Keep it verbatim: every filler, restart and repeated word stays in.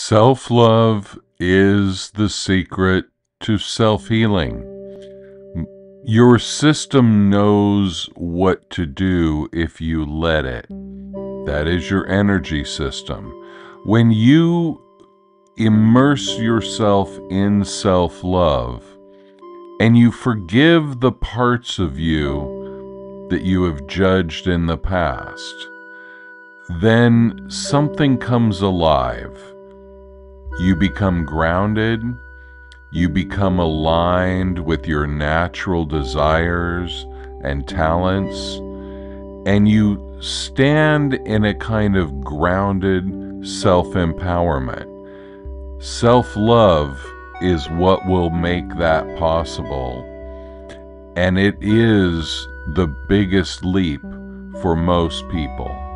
Self-love is the secret to self-healing. Your system knows what to do if you let it. That is your energy system. When you immerse yourself in self-love and you forgive the parts of you that you have judged in the past, then something comes alive. You become grounded, you become aligned with your natural desires and talents, and you stand in a kind of grounded self-empowerment. Self-love is what will make that possible, and it is the biggest leap for most people.